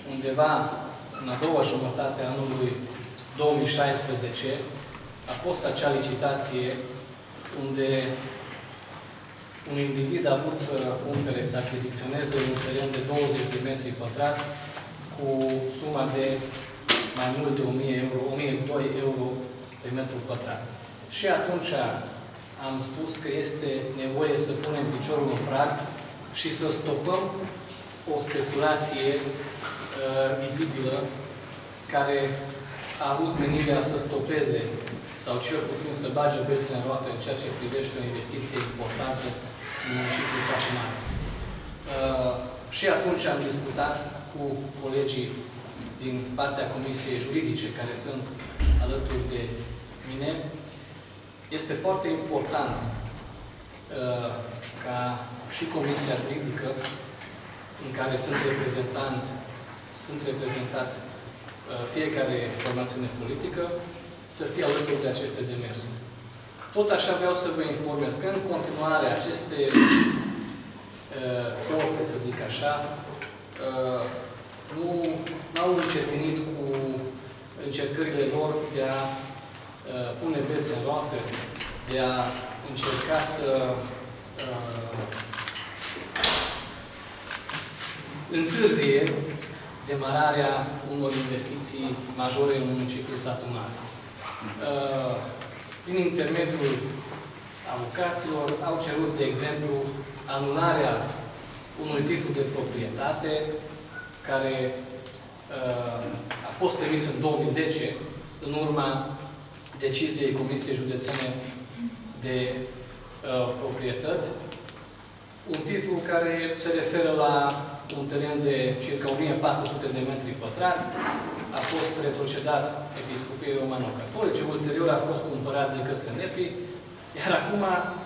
undeva în a doua jumătate a anului 2016, a fost acea licitație unde un individ a vrut să cumpere, să achiziționeze un teren de 20 de metri pătrați cu suma de mai mult de 1002 euro pe metru pătrat. Și atunci am spus că este nevoie să punem piciorul în prag și să stopăm o speculație vizibilă care a avut menirea să stopeze sau cel puțin să bage bețe în roată în ceea ce privește o investiție importantă în municipiul Satu Mare. Și atunci am discutat cu colegii din partea Comisiei Juridice, care sunt alături de mine. Este foarte important ca și Comisia Juridică, în care sunt reprezentați fiecare formațiune politică, să fie alături de aceste demersuri. Tot așa vreau să vă informez că în continuare aceste forțe, să zic așa, nu au încetinit cu încercările lor de a pune bețe în roată, de a încerca să întârzie demararea unor investiții majore în municipiul Satu Mare. Prin intermediul avocaților au cerut, de exemplu, anularea unui titlu de proprietate care a fost emis în 2010 în urma deciziei Comisiei Județene de Proprietăți, un titlu care se referă la un teren de circa 1400 de metri pătrați, a fost retrocedat Episcopiei Romano-Catolice, ulterior a fost cumpărat de către NEPI, iar acum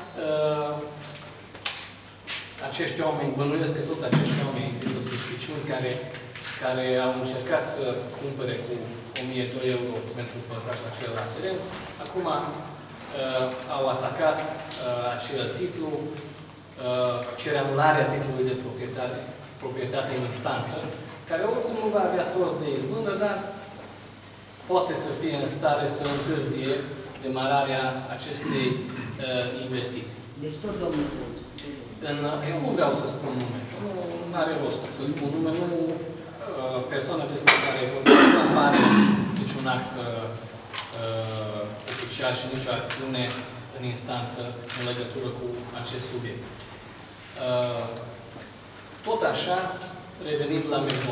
acești oameni, bănuiesc că tot acești oameni există suspiciuni care au încercat să cumpere cu 1002 euro pentru pătrat la celălalt teren, acum au atacat acel titlu, cer anularea titlului de proprietate în instanță, care oricum nu va avea sorți de izbândă, dar poate să fie în stare să întârzie demararea acestei investiții. Deci tot domnul Eu nu vreau să spun nume. Nu are rost să spun nume. Nu persoana despre care nu apare niciun act oficial și nicio acțiune în instanță în legătură cu acest subiect. Tot așa, revenind la metodă.